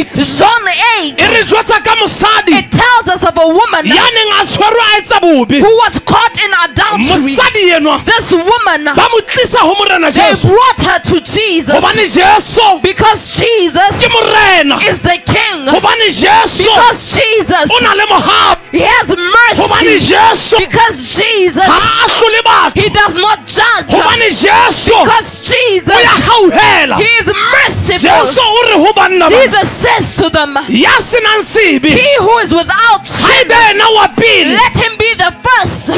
8. John 8. It tells us of a woman who was caught in adultery. This woman, they brought her to Jesus because Jesus is the King. Because Jesus, he has mercy. Because Jesus, he does not judge. Because Jesus, he is merciful. Jesus says to them, he who is without sin, let him be the first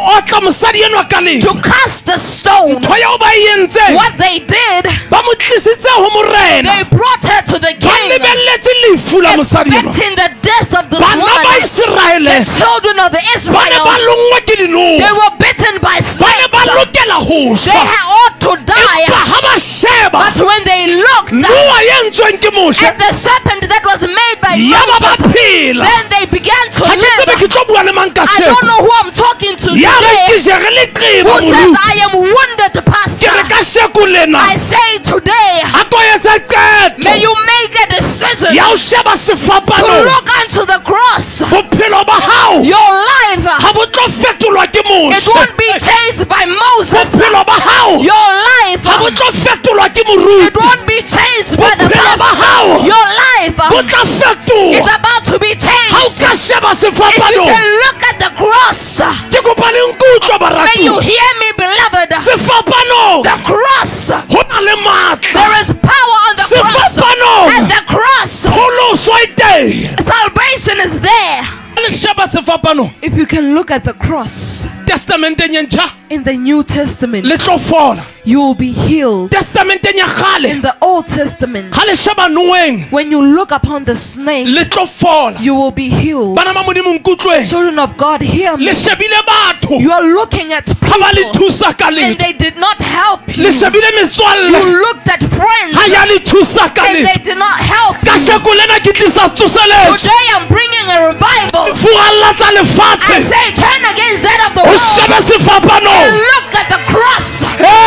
to cast the stone. What they did, they brought her to the king, expecting the death of this woman. The children of Israel, they were bitten by snakes. They ought to die. But when they looked at the serpent that was made by Moses, then they began to live. I don't know who I'm talking to today, who says I am wounded, Pastor. I say today, may you make a decision to look unto the cross. Your life, it won't be changed by Moses. Your life, it won't be changed by the pastor. Your life is about to be changed. If you can look at the cross, may you hear me, beloved. The cross, there is power on the cross. At the cross, salvation is there. If you can look at the cross in the New Testament, you will be healed. In the Old Testament, when you look upon the snake, you will be healed. Children of God, hear me. You are looking at people and they did not help you. You looked at friends and they did not help you. Today I'm bringing a revival. I say turn against that of the world and look at the cross.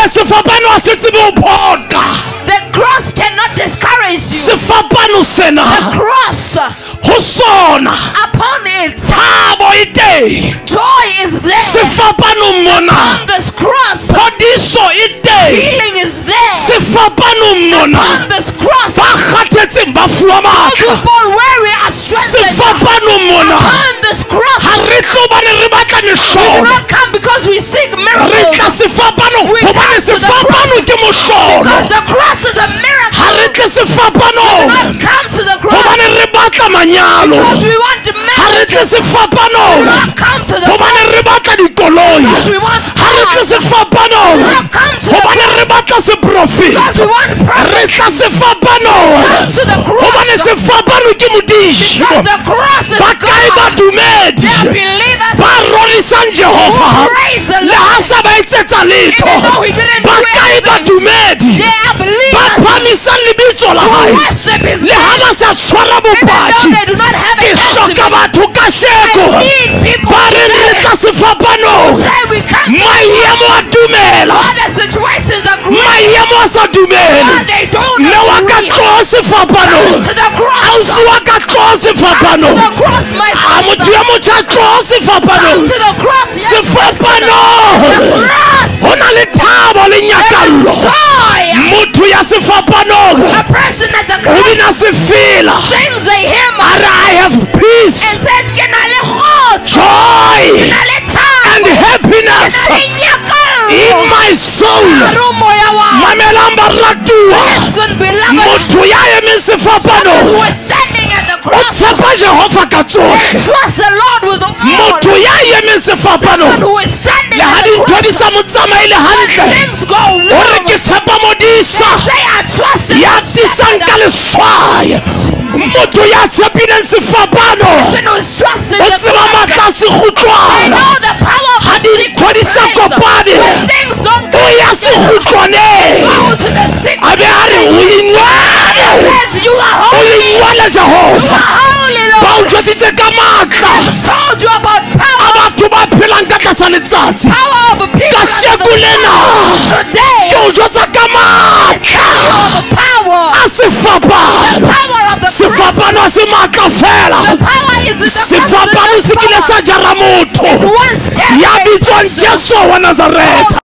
The cross cannot discourage you. The cross, upon it, joy is there. Upon this cross, healing is there. Upon this cross, those who fall weary are strengthened. Upon this cross, we do not come because we seek miracles. We come to the cross because the cross is a miracle. We do not come to the cross because we want marriages. We do not come to the cross because we want cars. We do not come to the cross because we want prophets. Come to the cross because the cross is God. There are believers who praise the Lord even though he didn't do anything. There are believers who worship his name even though they do not have a testimony. I need people who say we come other situations are great but they don't agree. Come to the cross. Come to the cross, my friend. Come to the cross, yes, my son. The cross. A person at the cross sings a hymn I have peace, and says joy, and happiness in my soul. Listen, beloved, who is standing at the cross trust the Lord with all. Someone who is standing at the cross when things go wrong, they say I trust in the Shepherd. Person who is trusting the cross, they know the power of the secret place. When things don't go to the secret place, says you are holy. You are holy, Lord. I told you about power. Power of people today. The power of the cross. sefapano se matla fela sefapano se kile sa jara motho ya bitswang Jesu wa Nazareth.